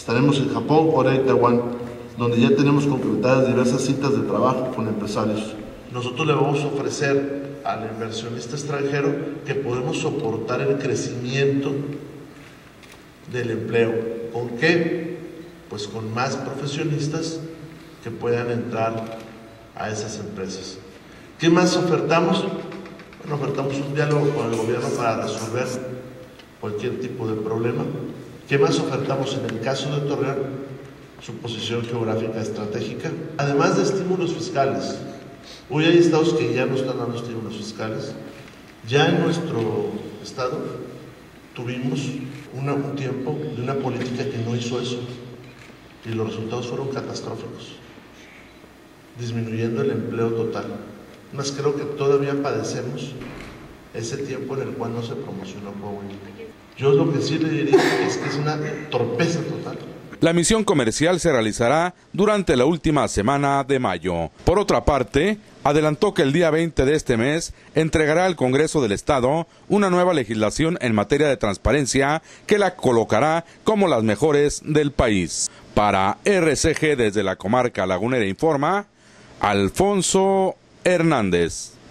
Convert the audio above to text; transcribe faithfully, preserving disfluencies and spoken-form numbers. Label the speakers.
Speaker 1: Estaremos en Japón, Corea y Taiwán, donde ya tenemos concretadas diversas citas de trabajo con empresarios. Nosotros le vamos a ofrecer al inversionista extranjero que podemos soportar el crecimiento del empleo. ¿Con qué? Pues con más profesionistas que puedan entrar a esas empresas. ¿Qué más ofertamos? Bueno, ofertamos un diálogo con el gobierno para resolver cualquier tipo de problema. ¿Qué más ofertamos en el caso de Torreón? Su posición geográfica estratégica, además de estímulos fiscales. Hoy hay estados que ya no están dando estímulos fiscales. Ya en nuestro estado tuvimos una, un tiempo de una política que no hizo eso y los resultados fueron catastróficos, disminuyendo el empleo total. Más creo que todavía padecemos ese tiempo en el cual no se promocionó Coahuila. Yo lo que sí le diría es que es una torpeza total.
Speaker 2: La misión comercial se realizará durante la última semana de mayo. Por otra parte, adelantó que el día veinte de este mes entregará al Congreso del Estado una nueva legislación en materia de transparencia que la colocará como las mejores del país. Para R C G desde la comarca lagunera informa Alfonso Hernández.